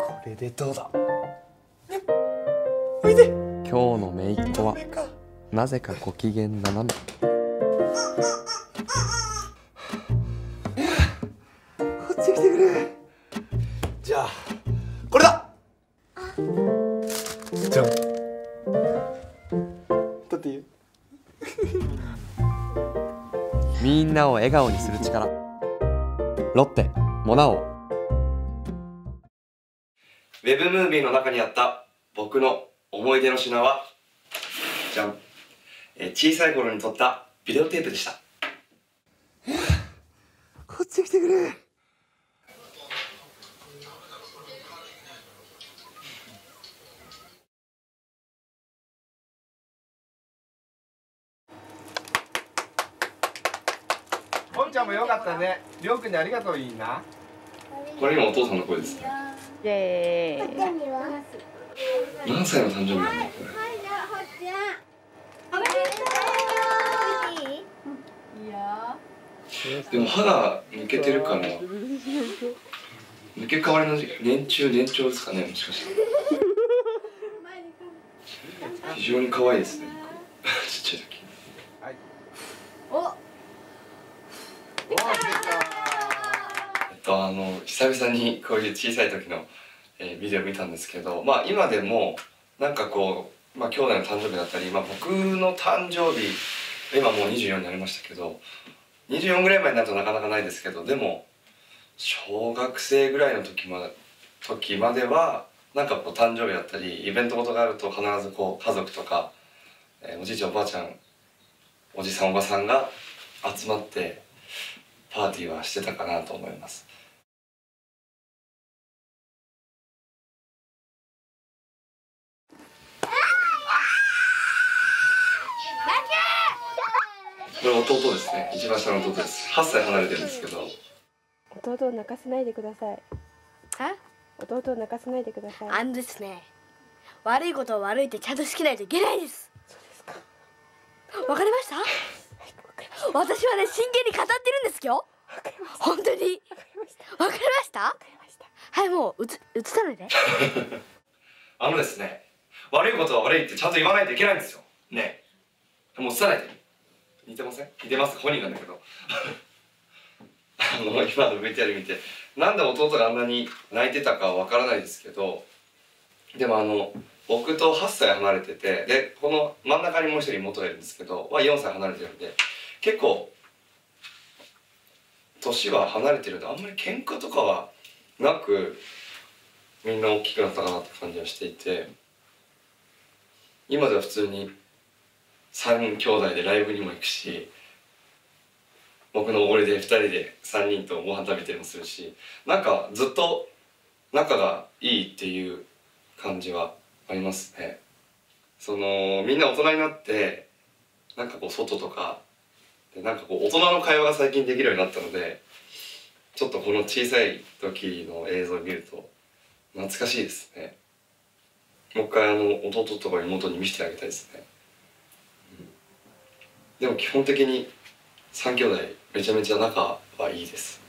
これでどうだ。おいで。 今日の姪っ子はなぜかご機嫌斜め。 こっち来てくれ。じゃあこれだ。じゃん。取っていいよ。 みんなを笑顔にする力、ロッテモナ王。 ウェブムービーの中にあった僕の思い出の品はじゃん、小さい頃に撮ったビデオテープでした。 こっち来てくれ。 ポンちゃんもよかったね。りょうくんにありがとう。いいな。 これ今お父さんの声ですね。 イエーイ。 何歳の誕生日なのこれ。でも歯が抜けてるから抜け替わりの年長ですかね、もしかして。非常に可愛いですねちっちゃい時。久々にこういう小さい時の、ビデオ見たんですけど、まあ今でもなんかこう、まあ、兄弟の誕生日だったり、まあ、僕の誕生日今もう24になりましたけど、24ぐらい前になるとなかなかないですけど、でも小学生ぐらいの時まではなんかこう誕生日だったりイベントごとがあると必ずこう家族とか、おじいちゃんおばあちゃんおじさんおばさんが集まってパーティーはしてたかなと思います。これ弟ですね。一番下の弟です。8歳離れてるんですけど。 弟を泣かせないでください。 は？ 弟を泣かせないでください。 ですね。悪いことは悪いってちゃんとしないといけないです。 そうですか。 わかりました？私はね、真剣に語ってるんですよ。 わかりました。 本当に。 わかりました。 わかりました？ わかりました。 はい、もう映さないで。 ですね、悪いことは悪いってちゃんと言わないといけないんですよ。ねえ。もう映さないで。似てません？似てます。本人なんだけど。今の VTR 見て、なんで弟があんなに泣いてたかはわからないですけど、でも僕と8歳離れてて、でこの真ん中にもう一人妹がいるんですけどは4歳離れてるんで、結構年は離れてるんであんまり喧嘩とかはなくみんな大きくなったかなって感じはしていて、今では普通に3兄弟でライブにも行くし、僕のおごりで2人で3人とご飯食べたりもするし、なんかずっと仲がいいっていう感じはありますね。みんな大人になってなんかこう外とかでなんかこう大人の会話が最近できるようになったので、ちょっとこの小さい時の映像を見ると懐かしいですね。もう一回弟とか妹に見せてあげたいですね。でも基本的に3兄弟めちゃめちゃ仲はいいです。